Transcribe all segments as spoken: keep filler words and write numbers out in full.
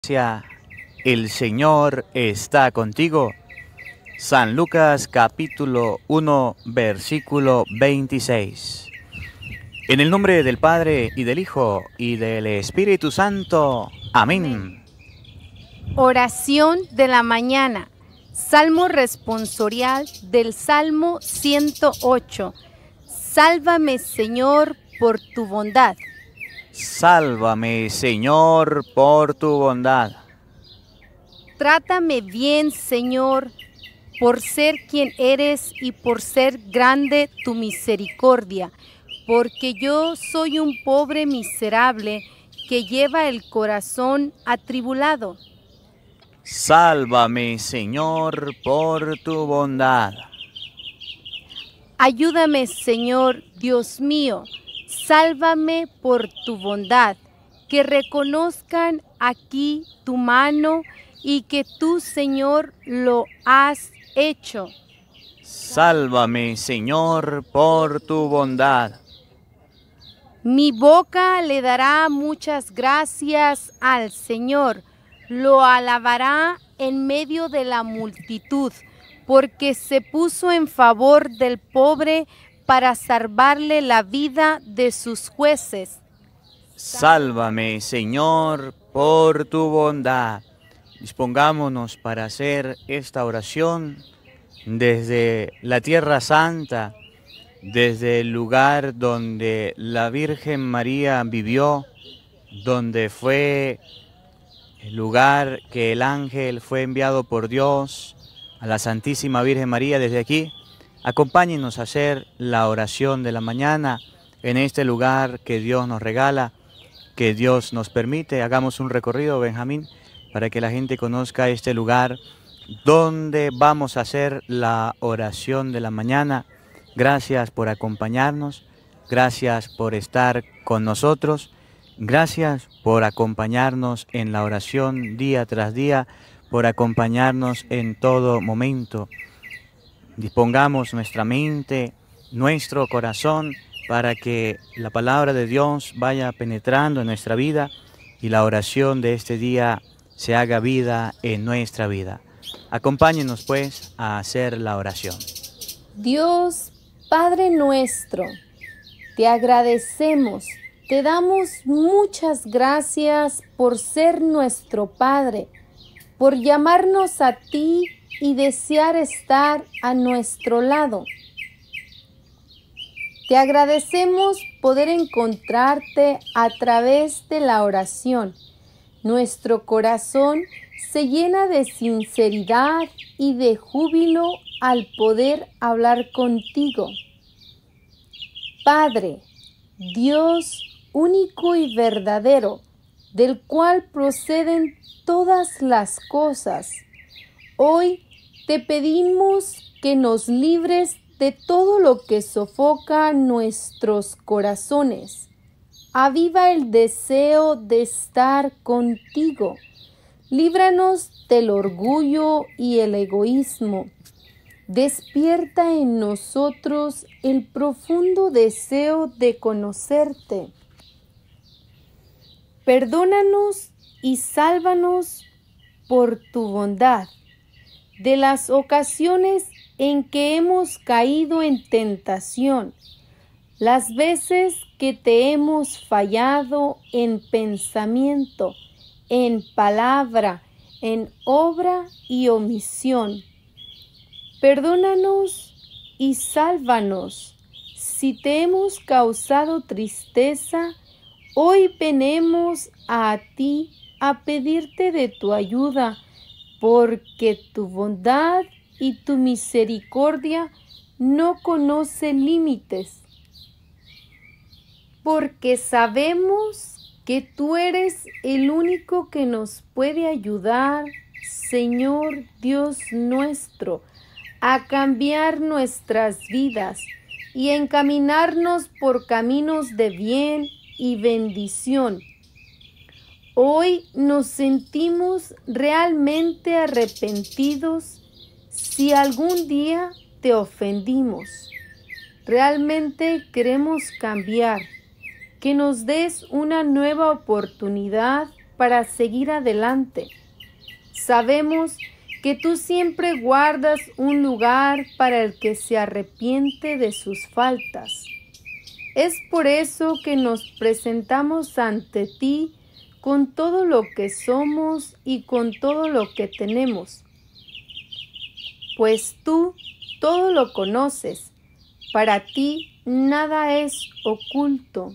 Gracia, el Señor está contigo. San Lucas capítulo uno, versículo veintiséis. En el nombre del Padre, y del Hijo, y del Espíritu Santo. Amén. Oración de la mañana. Salmo responsorial del Salmo ciento ocho. Sálvame, Señor, por tu bondad. Sálvame, Señor, por tu bondad. Trátame bien, Señor, por ser quien eres y por ser grande tu misericordia, porque yo soy un pobre miserable que lleva el corazón atribulado. Sálvame, Señor, por tu bondad. Ayúdame, Señor, Dios mío, sálvame por tu bondad, que reconozcan aquí tu mano y que tú, Señor, lo has hecho. Sálvame, Señor, por tu bondad. Mi boca le dará muchas gracias al Señor, lo alabará en medio de la multitud, porque se puso en favor del pobre para salvarle la vida de sus jueces. Sálvame, Señor, por tu bondad. Dispongámonos para hacer esta oración desde la Tierra Santa, desde el lugar donde la Virgen María vivió, donde fue el lugar que el ángel fue enviado por Dios a la Santísima Virgen María. Desde aquí, acompáñenos a hacer la oración de la mañana en este lugar que Dios nos regala, que Dios nos permite. Hagamos un recorrido, Benjamín, para que la gente conozca este lugar donde vamos a hacer la oración de la mañana. Gracias por acompañarnos, gracias por estar con nosotros, gracias por acompañarnos en la oración día tras día, por acompañarnos en todo momento. Dispongamos nuestra mente, nuestro corazón, para que la palabra de Dios vaya penetrando en nuestra vida y la oración de este día se haga vida en nuestra vida. Acompáñenos pues a hacer la oración. Dios, Padre nuestro, te agradecemos, te damos muchas gracias por ser nuestro Padre, por llamarnos a ti y desear estar a nuestro lado. Te agradecemos poder encontrarte a través de la oración. Nuestro corazón se llena de sinceridad y de júbilo al poder hablar contigo. Padre, Dios único y verdadero, del cual proceden todas las cosas, hoy te pedimos que nos libres de todo lo que sofoca nuestros corazones. Aviva el deseo de estar contigo. Líbranos del orgullo y el egoísmo. Despierta en nosotros el profundo deseo de conocerte. Perdónanos y sálvanos por tu bondad de las ocasiones en que hemos caído en tentación, las veces que te hemos fallado en pensamiento, en palabra, en obra y omisión. Perdónanos y sálvanos. Si te hemos causado tristeza, hoy venimos a ti a pedirte de tu ayuda, porque tu bondad y tu misericordia no conocen límites. Porque sabemos que tú eres el único que nos puede ayudar, Señor Dios nuestro, a cambiar nuestras vidas y encaminarnos por caminos de bien y bendición. Hoy nos sentimos realmente arrepentidos si algún día te ofendimos. Realmente queremos cambiar, que nos des una nueva oportunidad para seguir adelante. Sabemos que tú siempre guardas un lugar para el que se arrepiente de sus faltas. Es por eso que nos presentamos ante ti con todo lo que somos y con todo lo que tenemos. Pues tú todo lo conoces, para ti nada es oculto.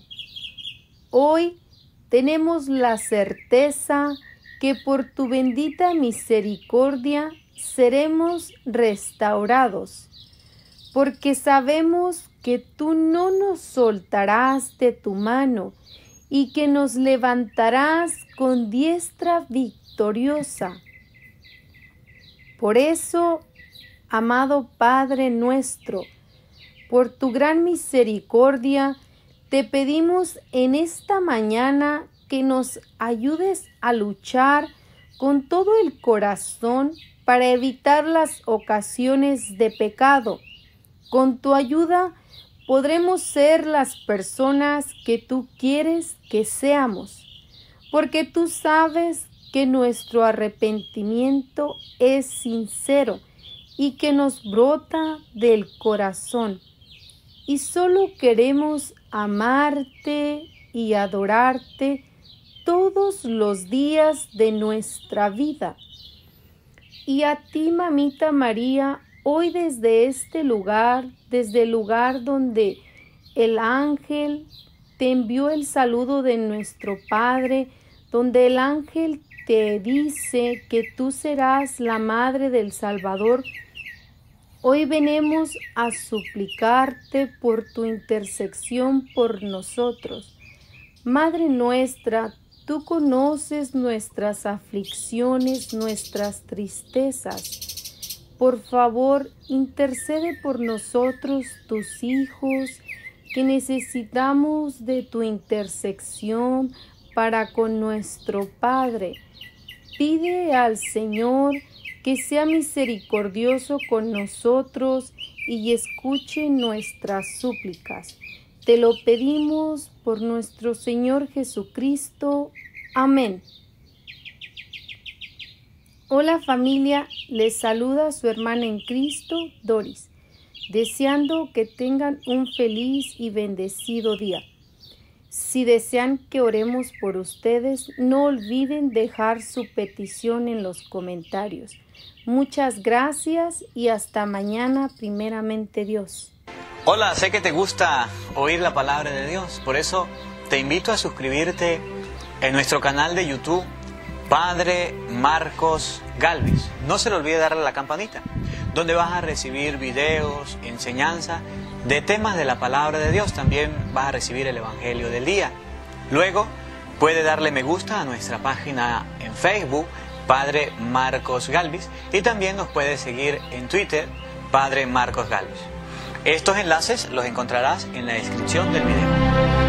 Hoy tenemos la certeza que por tu bendita misericordia seremos restaurados, porque sabemos que tú no nos soltarás de tu mano y que nos levantarás con diestra victoriosa. Por eso, amado Padre nuestro, por tu gran misericordia, te pedimos en esta mañana que nos ayudes a luchar con todo el corazón para evitar las ocasiones de pecado. Con tu ayuda podremos ser las personas que tú quieres que seamos, porque tú sabes que nuestro arrepentimiento es sincero y que nos brota del corazón. Y solo queremos amarte y adorarte todos los días de nuestra vida. Y a ti, Mamita María, hoy desde este lugar, desde el lugar donde el ángel te envió el saludo de nuestro Padre, donde el ángel te dice que tú serás la Madre del Salvador, hoy venimos a suplicarte por tu intersección por nosotros. Madre nuestra, tú conoces nuestras aflicciones, nuestras tristezas. Por favor, intercede por nosotros, tus hijos, que necesitamos de tu intersección para con nuestro Padre. Pide al Señor que sea misericordioso con nosotros y escuche nuestras súplicas. Te lo pedimos por nuestro Señor Jesucristo. Amén. Hola familia, les saluda su hermana en Cristo, Doris, deseando que tengan un feliz y bendecido día. Si desean que oremos por ustedes, no olviden dejar su petición en los comentarios. Muchas gracias y hasta mañana, primeramente Dios. Hola, sé que te gusta oír la palabra de Dios, por eso te invito a suscribirte en nuestro canal de YouTube, Padre Marcos Galvis. No se le olvide darle a la campanita, donde vas a recibir videos, enseñanza de temas de la palabra de Dios. También vas a recibir el Evangelio del día. Luego puede darle me gusta a nuestra página en Facebook, Padre Marcos Galvis, y también nos puede seguir en Twitter, Padre Marcos Galvis. Estos enlaces los encontrarás en la descripción del video.